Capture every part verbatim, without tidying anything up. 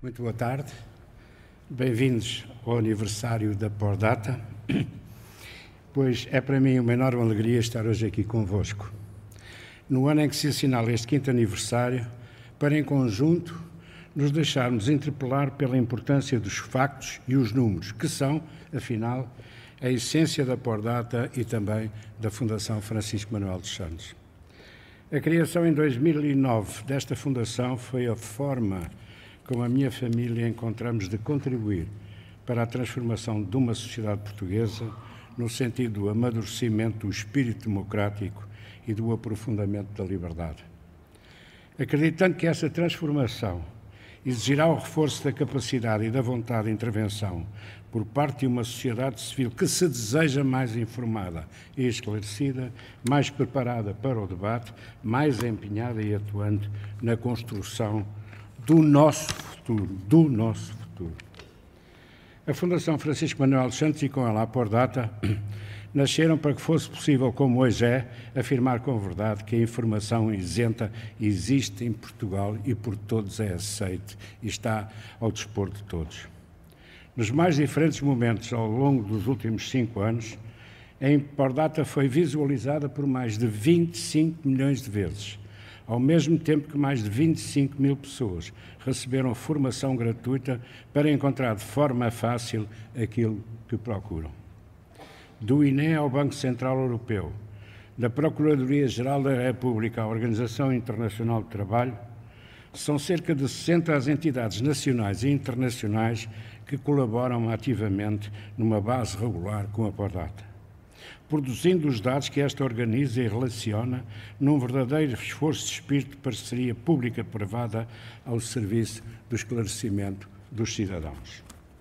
Muito boa tarde, bem-vindos ao aniversário da Pordata, pois é para mim uma enorme alegria estar hoje aqui convosco, no ano em que se assinala este quinto aniversário, para em conjunto nos deixarmos interpelar pela importância dos factos e os números, que são, afinal, a essência da Pordata e também da Fundação Francisco Manuel dos Santos. A criação em dois mil e nove desta fundação foi a forma como a minha família encontramos de contribuir para a transformação de uma sociedade portuguesa no sentido do amadurecimento do espírito democrático e do aprofundamento da liberdade. Acreditando que essa transformação exigirá o reforço da capacidade e da vontade de intervenção por parte de uma sociedade civil que se deseja mais informada e esclarecida, mais preparada para o debate, mais empenhada e atuante na construção do nosso futuro, do nosso futuro. A Fundação Francisco Manuel dos Santos e com ela a Pordata nasceram para que fosse possível, como hoje é, afirmar com verdade que a informação isenta existe em Portugal e por todos é aceite e está ao dispor de todos. Nos mais diferentes momentos ao longo dos últimos cinco anos, a Pordata foi visualizada por mais de vinte e cinco milhões de vezes, ao mesmo tempo que mais de vinte e cinco mil pessoas receberam formação gratuita para encontrar de forma fácil aquilo que procuram. Do I N E ao Banco Central Europeu, da Procuradoria-Geral da República à Organização Internacional do Trabalho, são cerca de sessenta as entidades nacionais e internacionais que colaboram ativamente numa base regular com a Pordata, produzindo os dados que esta organiza e relaciona num verdadeiro esforço de espírito de parceria pública-privada ao serviço do esclarecimento dos cidadãos.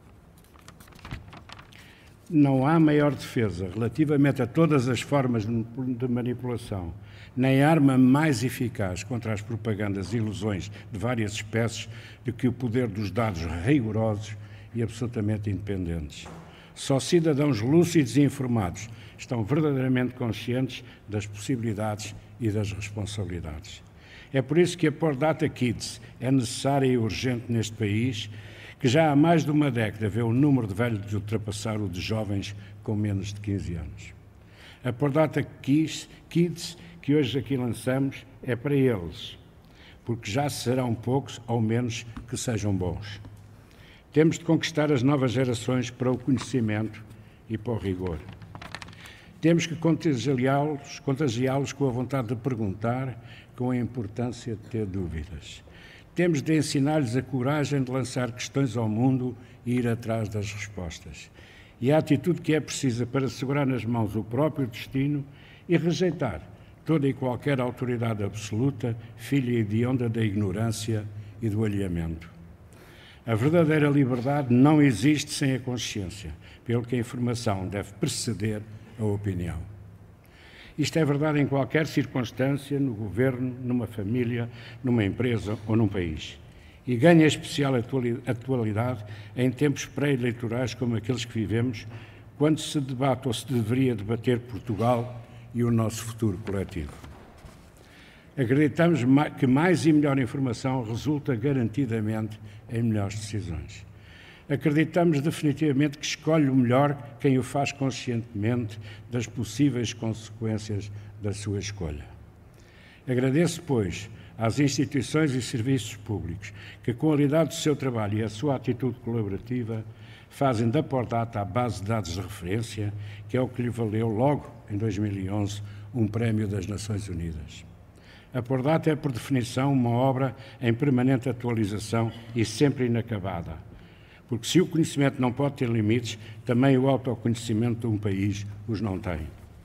Não há maior defesa relativamente a todas as formas de manipulação, nem arma mais eficaz contra as propagandas e ilusões de várias espécies do que o poder dos dados rigorosos e absolutamente independentes. Só cidadãos lúcidos e informados estão verdadeiramente conscientes das possibilidades e das responsabilidades. É por isso que a Pordata Kids é necessária e urgente neste país, que já há mais de uma década vê o número de velhos ultrapassar o de jovens com menos de quinze anos. A Pordata Kids, Kids, que hoje aqui lançamos, é para eles, porque já serão poucos, ao menos que sejam bons. Temos de conquistar as novas gerações para o conhecimento e para o rigor. Temos que contagiá-los, contagiá-los com a vontade de perguntar, com a importância de ter dúvidas. Temos de ensinar-lhes a coragem de lançar questões ao mundo e ir atrás das respostas. E a atitude que é precisa para segurar nas mãos o próprio destino e rejeitar toda e qualquer autoridade absoluta, filha hedionda da ignorância e do alheamento. A verdadeira liberdade não existe sem a consciência, pelo que a informação deve preceder a opinião. Isto é verdade em qualquer circunstância, no governo, numa família, numa empresa ou num país. E ganha especial atualidade em tempos pré-eleitorais como aqueles que vivemos, quando se debate ou se deveria debater Portugal e o nosso futuro coletivo. Acreditamos que mais e melhor informação resulta garantidamente em melhores decisões. Acreditamos definitivamente que escolhe o melhor quem o faz conscientemente das possíveis consequências da sua escolha. Agradeço, pois, às instituições e serviços públicos que, com a qualidade do seu trabalho e a sua atitude colaborativa, fazem da Pordata a base de dados de referência, que é o que lhe valeu logo, em dois mil e onze, um prémio das Nações Unidas. A Pordata é, por definição, uma obra em permanente atualização e sempre inacabada. Porque se o conhecimento não pode ter limites, também o autoconhecimento de um país os não tem.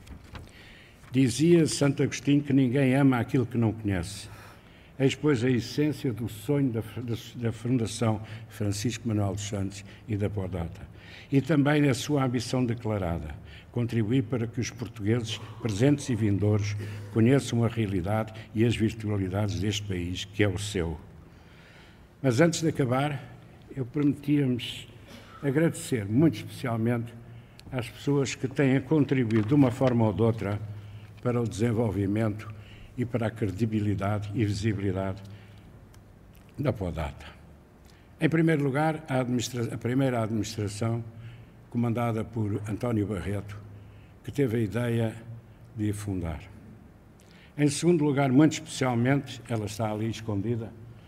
Dizia Santo Agostinho que ninguém ama aquilo que não conhece. Eis, pois, a essência do sonho da, da, da Fundação Francisco Manuel dos Santos e da Pordata. E também a sua ambição declarada, contribuir para que os portugueses, presentes e vindouros, conheçam a realidade e as virtualidades deste país, que é o seu. Mas antes de acabar, eu prometia-me agradecer muito especialmente às pessoas que têm contribuído de uma forma ou de outra para o desenvolvimento e para a credibilidade e visibilidade da Pordata. Em primeiro lugar, a, administra- a primeira administração, comandada por António Barreto, que teve a ideia de a fundar. Em segundo lugar, muito especialmente, ela está ali escondida,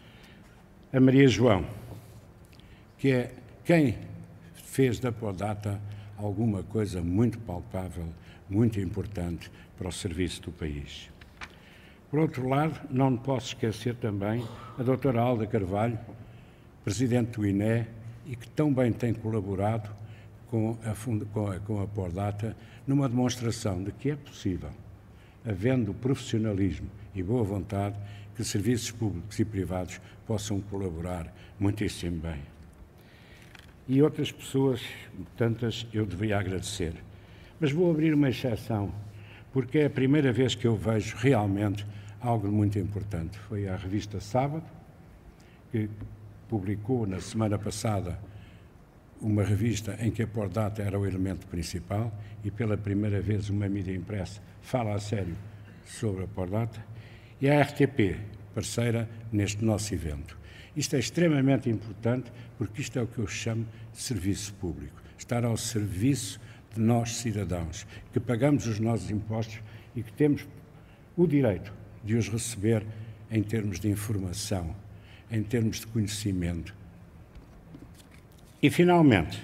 a Maria João, que é quem fez da Pordata alguma coisa muito palpável, muito importante para o serviço do país. Por outro lado, não me posso esquecer também a doutora Alda Carvalho, presidente do I N E, e que tão bem tem colaborado com a, com a, com a Pordata numa demonstração de que é possível, havendo profissionalismo e boa vontade, que serviços públicos e privados possam colaborar muitíssimo bem. E outras pessoas, tantas, eu devia agradecer. Mas vou abrir uma exceção, porque é a primeira vez que eu vejo realmente algo muito importante. Foi a revista Sábado, que publicou na semana passada uma revista em que a Pordata era o elemento principal e pela primeira vez uma mídia impressa fala a sério sobre a Pordata, e a R T P, parceira neste nosso evento. Isto é extremamente importante porque isto é o que eu chamo de serviço público, estar ao serviço de nós, cidadãos, que pagamos os nossos impostos e que temos o direito de os receber em termos de informação, em termos de conhecimento. E, finalmente,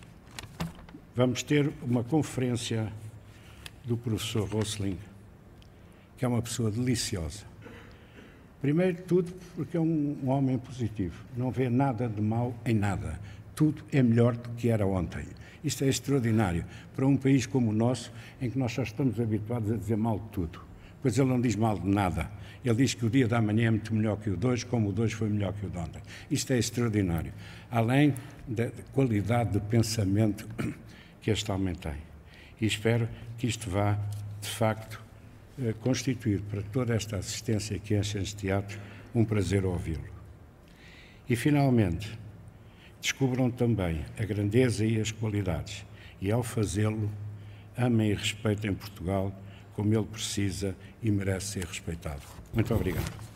vamos ter uma conferência do professor Rosling, que é uma pessoa deliciosa. Primeiro de tudo, porque é um, um homem positivo, não vê nada de mal em nada. Tudo é melhor do que era ontem. Isto é extraordinário para um país como o nosso, em que nós só estamos habituados a dizer mal de tudo. Pois ele não diz mal de nada. Ele diz que o dia da amanhã é muito melhor que o de hoje, como o de hoje foi melhor que o de ontem. Isto é extraordinário. Além da qualidade de pensamento que este homem tem. E espero que isto vá, de facto, constituir para toda esta assistência que enche este teatro um prazer ouvi-lo. E, finalmente, descubram também a grandeza e as qualidades e, ao fazê-lo, amem e respeitem Portugal como ele precisa e merece ser respeitado. Muito obrigado.